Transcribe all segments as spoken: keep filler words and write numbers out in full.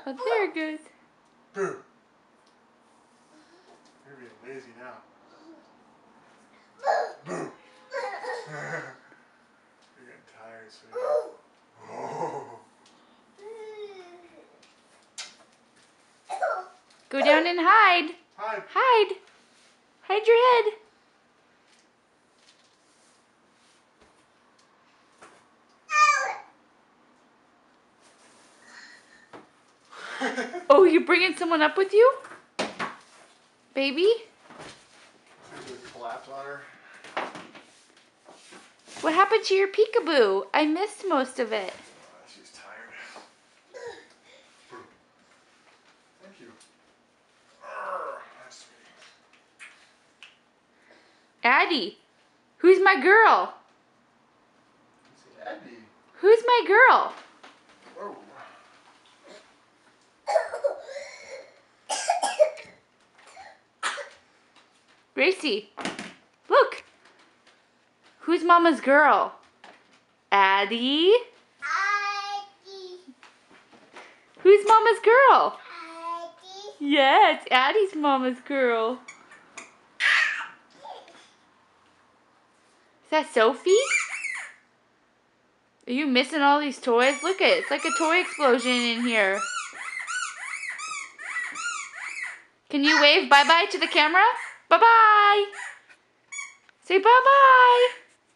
Oh, there it goes. Boo. You're being lazy now. Boo. You're getting tired, sweetie. Oh. Go down and hide. Hide. Hide. Hide your head. Oh, you bringing someone up with you? Baby? Collapse on her. What happened to your peekaboo? I missed most of it. Oh, she's tired. Thank you. That's sweet. Addie, who's my girl? It's Addie. Who's my girl? Whoa. Gracie, look. Who's Mama's girl? Addie? Addie. Who's Mama's girl? Addie. Yeah, it's Addie's Mama's girl. Is that Sophie? Are you missing all these toys? Look at it. It's like a toy explosion in here. Can you wave bye-bye to the camera? Bye-bye. Say bye-bye.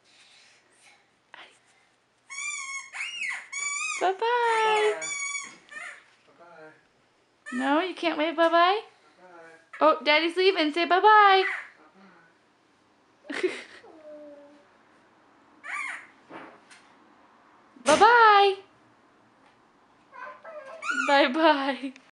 Bye-bye. Bye-bye. No, you can't wave bye-bye? Bye-bye. Oh, Daddy's leaving. Say bye-bye. Bye-bye. Bye-bye.